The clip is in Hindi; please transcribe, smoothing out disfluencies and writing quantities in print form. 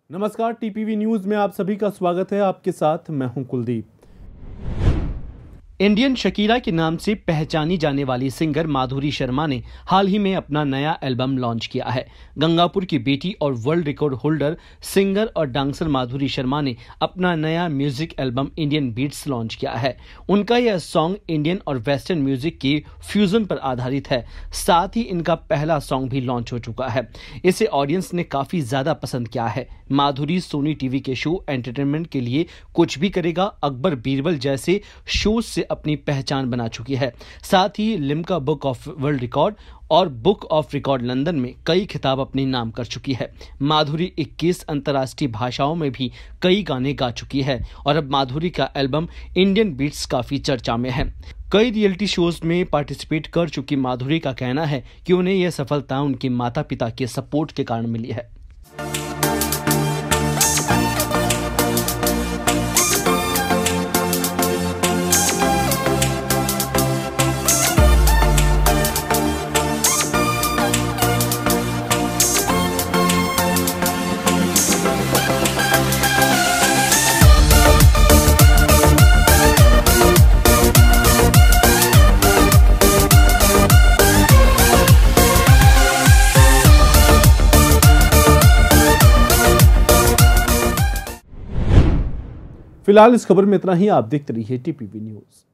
नमस्कार, टीपीवी न्यूज में आप सभी का स्वागत है। आपके साथ मैं हूं कुलदीप। इंडियन शकीरा के नाम से पहचानी जाने वाली सिंगर माधुरी शर्मा ने हाल ही में अपना नया एल्बम लॉन्च किया है। गंगापुर की बेटी और वर्ल्ड रिकॉर्ड होल्डर सिंगर और डांसर माधुरी शर्मा ने अपना नया music album Indian beats launch किया है। उनका यह सॉन्ग इंडियन और वेस्टर्न म्यूजिक के फ्यूजन पर आधारित है। साथ ही इनका पहला सॉन्ग भी लॉन्च हो चुका है। इसे ऑडियंस ने काफी ज्यादा पसंद किया है। माधुरी सोनी टीवी के शो एंटरटेनमेंट के लिए कुछ भी करेगा, अकबर बीरबल जैसे शो से अपनी पहचान बना चुकी है। साथ ही Limca book of world record और बुक ऑफ रिकॉर्ड लंदन में कई खिताब अपने नाम कर चुकी है। माधुरी 21 अंतर्राष्ट्रीय भाषाओं में भी कई गाने गा चुकी है और अब माधुरी का एल्बम इंडियन बीट्स काफी चर्चा में है। कई रियलिटी शोज में पार्टिसिपेट कर चुकी माधुरी का कहना है कि उन्हें यह सफलता उनके माता पिता के सपोर्ट के कारण मिली है। फिलहाल इस खबर में इतना ही। आप देखते रहिए टीपीवी न्यूज।